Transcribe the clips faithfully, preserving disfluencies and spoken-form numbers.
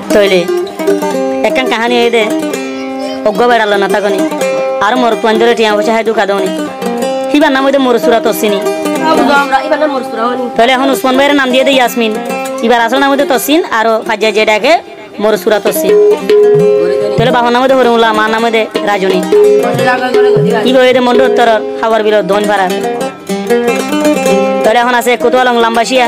তৈলে একখান কাহানি এই দে অজ্ঞ বেড়ালো না থাকনি আর মোর পঞ্জরে টিয়া বসে হাই দুকা দৌনি হিবার নাম হইতে মোর সুরাত অসিনি তাহলে এখন উসমান ভাইয়ের নাম দিয়ে দে ইয়াসমিন এবার আসল নাম হইতে তসিন আর ফাজিয়া যে ডাকে মোর সুরাত অসিন তাহলে বাবার নাম হইতে হরিমুল্লাহ মার নাম হইতে রাজনী কি হইতে মন্ডল উত্তর খাবার বিল ধন ভাড়া তাহলে এখন আছে কোতোয়ালং লাম্বাসিয়া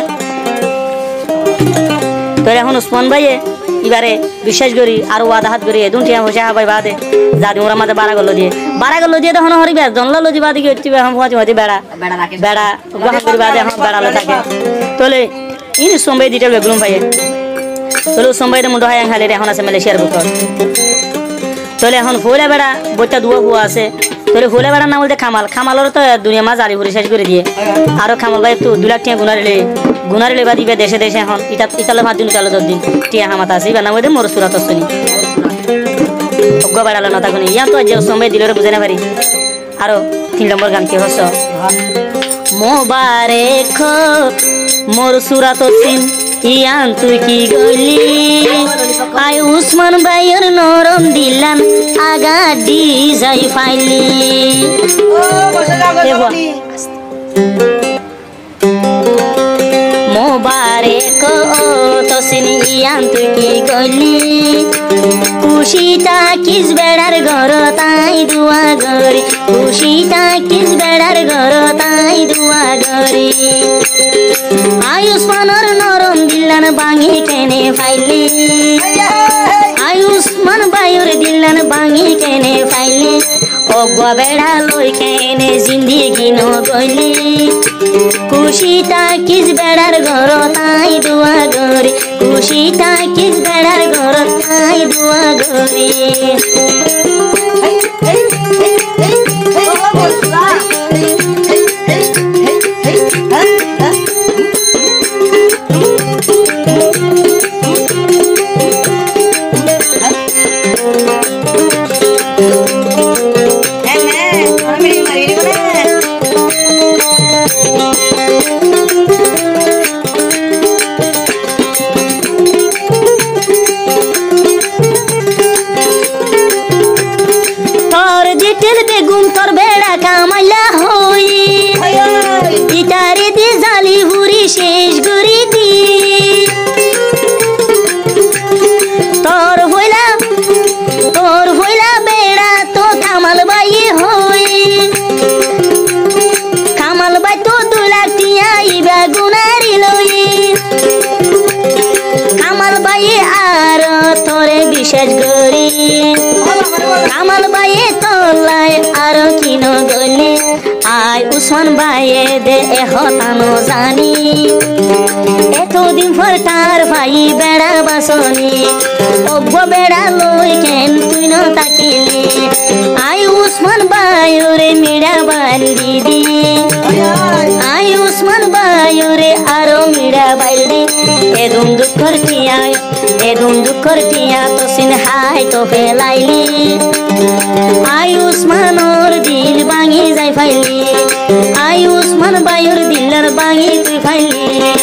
তাহলে এখন উসমান ভাইয়ে এবারে বিশ্বাস করি আর ওয়াদা হাত করি এদুন টিয়া বসে হাবাই বাদে জাদি ওরা মাঝে বাড়া গল্লো দিয়ে বাড়া গল্লো দিয়ে তখন হরিবে জনলা লজি বাদি কি হচ্ছে এখন পৌঁছে হতে বেড়া বেড়া গ্রহণ করি বাদে এখন বেড়ালে থাকে তাহলে ইন উসমান ভাই ডিটেল বেগুলুম ভাইয়ে তাহলে উসমান ভাইয়ের মুন্ড হয় খালি এখন আছে মালয়েশিয়ার বুকর তাহলে এখন ফুলে বেড়া বইটা দুয়া হুয়া আছে তাহলে ফুলে বেড়ার নাম বলতে খামাল খামালের তো দুনিয়া মাছ আড়ি ভরে শেষ করে দিয়ে আরো খামাল ভাই একটু দু লাখ টিয়া গুনারিলে গুনারিলে বা দিবে দেশে দেশে এখন ইটা ইতালে পাঁচ দিন চালো দশ দিন টিয়া হামাত আছে এবার নাম বলতে মোর সুরাত শুনি অজ্ঞ বেড়ালো না তখন ইয়া তো আজ সময় দিলে বুঝে না পারি আরো তিন নম্বর গান কি হস মোবারেক মোর সুরাত সিন ইয়ান তুই কি গলি আই উসমান ভাইয়ের নরম দিলান আগা দি যাই ফাইলি মোবারেক তসিন ইয়ান তুই কি গলি খুশিটা কিস বেড়ার ঘর তাই দুয়া গরি খুশিটা কিস বেড়ার ঘর তাই দুয়া গরি আই উসমানের নরম দিলান বাঙি কেনে ফাইলি আই উসমান ভাইয়ের দিলান বাঙি কেনে ফাইলি অজ্ঞ বেড়া লই কেনে জিন্দিগি ন গইলি খুশিটা কিস বেড়ার ঘর তাই দুয়া গরি খুশিটা কিস বেড়ার ঘর তাই দুয়া গরি বিশ্বাস করি কামাল ভাইয়ে তোলাই আর কিন গলি আই উসমান ভাইয়ে দে এহতানো জানি এতদিন পর তার ভাই বেড়া বাসনি অজ্ঞ বেড়া লই কেন তুই ন তাকিলি আই উসমান ভাইরে মিড়া বান্দি দি আই উসমান ভাইরে আরো মিড়া বাইলি এদুম দুঃখর টিয়া এদুম দুঃখর টিয়া তো সিন হাই তো ফেলাইলি আই উসমানোর দিল ভাঙি যাই ফাইলি আই উসমান ভাইয়ের দিলার ভাঙি তুই ফাইলি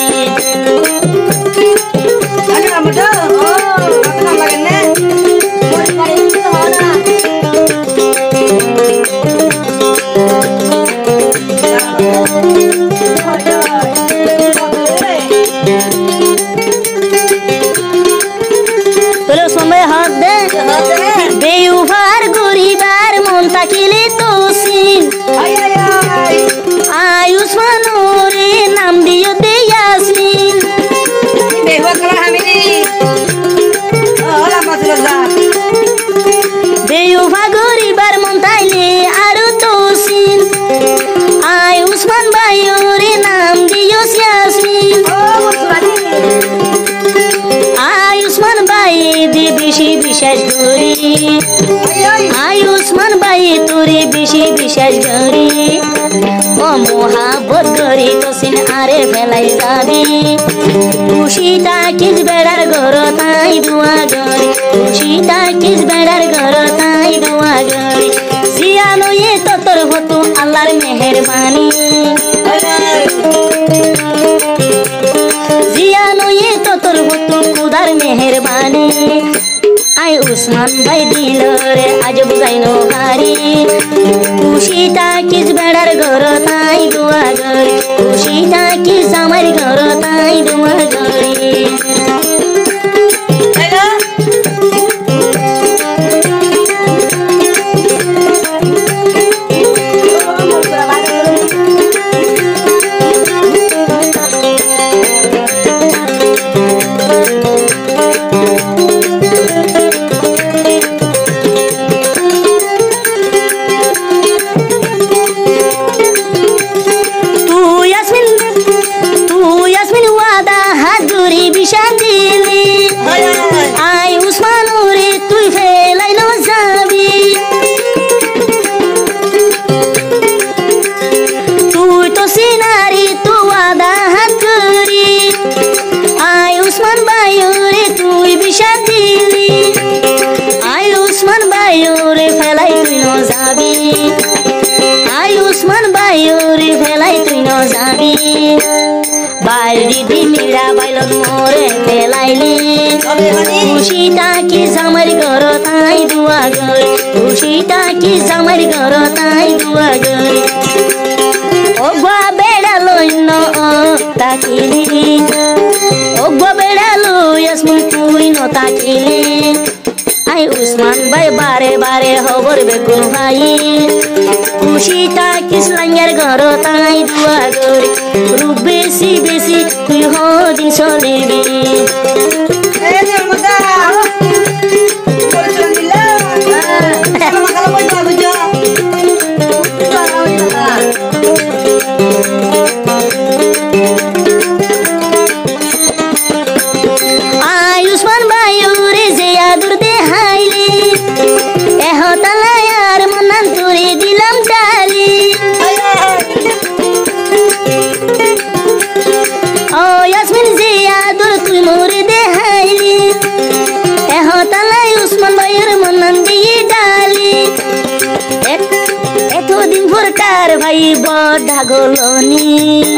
বেউভার গরিবার মন তাকিলে তোসিন আই উসমানোরে নাম দিও দে ইয়াসমিন বেউভা গরিবার মন তাইলে আরো তোসিন আই উসমান ভাইরে নাম দিও ইয়াসমিন আই উসমান ভাই দে বেশি বিশ্বাস করি আই উসমান ভাই তোরে বেশি বিশ্বাস করি ও মোহাবত করি তোসিন আরে ফেলাই যাবি খুশিটা কিস বেড়ার ঘর তাই দুয়া গরি খুশিটা কিস বেড়ার ঘর তাই দুয়া গরি জিয়ানো এ তো তোর হতো আল্লাহর মেহেরবানি জিয়ানো এ তো তোর হতো খুদার মেহেরবানি জানি আই উসমান ভাই দিল রে আজ বুঝাইনো হারি খুশি থাকিস বেড়ার ঘর তাই দুয়া গড়ি খুশি থাকিস আমার ঘর তাই দুয়া গড়ি बाल्टी दिमिरा बाइलन मोरे फेलाइली खुशी ताकि समर घर ताई दुआ गरे खुशी ताकि समर घर ताई दुआ गरे ओ गवा बेड़ा लोइन ताकिली ओ गवा बेड़ा लो यसमुन तुई न ताकिली आई उस्मान भाई बारे बारे खबर बेकुन भाई खुशी ताकिस लंगर घर ताई दुआ गरे रूप बेसी बेसी तुई हो दिन सोलेबी ए नर्मदा बोल चलिला kalau kalau bojo bojo ay Usman bayu re ziyadur de haili eh hotala yar manan turi dilam dali oh Yasmin ziyadur tu muri de haili eh hotala Usman bayur manan di dali eto din furtar bhai bodha goloni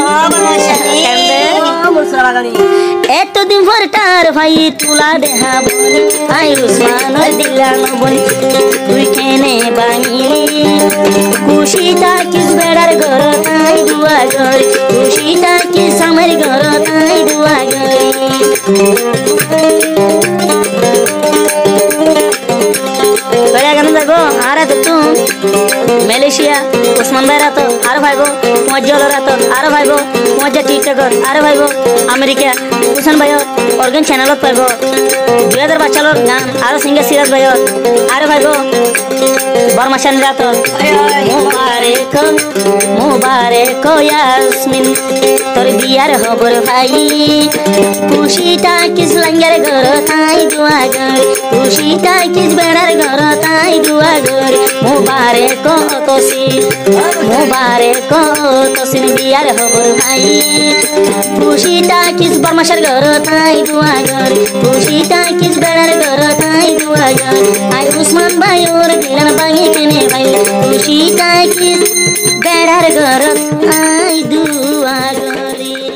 eto din furtar bhai tula deha boni ai Usman dilan boni tui kene bangili खुशी ताकिस बेड़ार घर ताई दुआ गरे खुशी ताकिस summer घर ताई दुआ गरे बेड़ा गन जागो आरा तो মালয়েশিয়া ওসমান ভাই রাতো আর ভাইবো মজ্জা রাতো আর ভাইবো মজ্জা টিকটক আর ভাইবো আমেরিকা হুসেন ভাই অর্গান চ্যানেলত পাইব দুই হাজার বাচ্চালোর গান আর সিঙ্গার সিরাজ ভাই আর ভাইবো বর্মাশান রাতো মুবারক মুবারক ইয়াসমিন তোর বিয়ার খবর ভাই খুশি তাকিস লঙ্গের ঘর তাই দুয়া গরে খুশি তাকিস বেড়ার ঘর তাই দুয়া গরে মুবারক তোসিন মুবারক তোসিন বিয়ার খবর ভাই খুশি তাকিস বর্মাশার ঘর তাই দুয়া গরে খুশি তাকিস বেড়ার ঘর তাই দুয়া গরে আই উসমান ভাই ওর দিলান বাঙি কেনে ভাই খুশি তাকিস বেড়ার ঘর তাই দুয়া গরে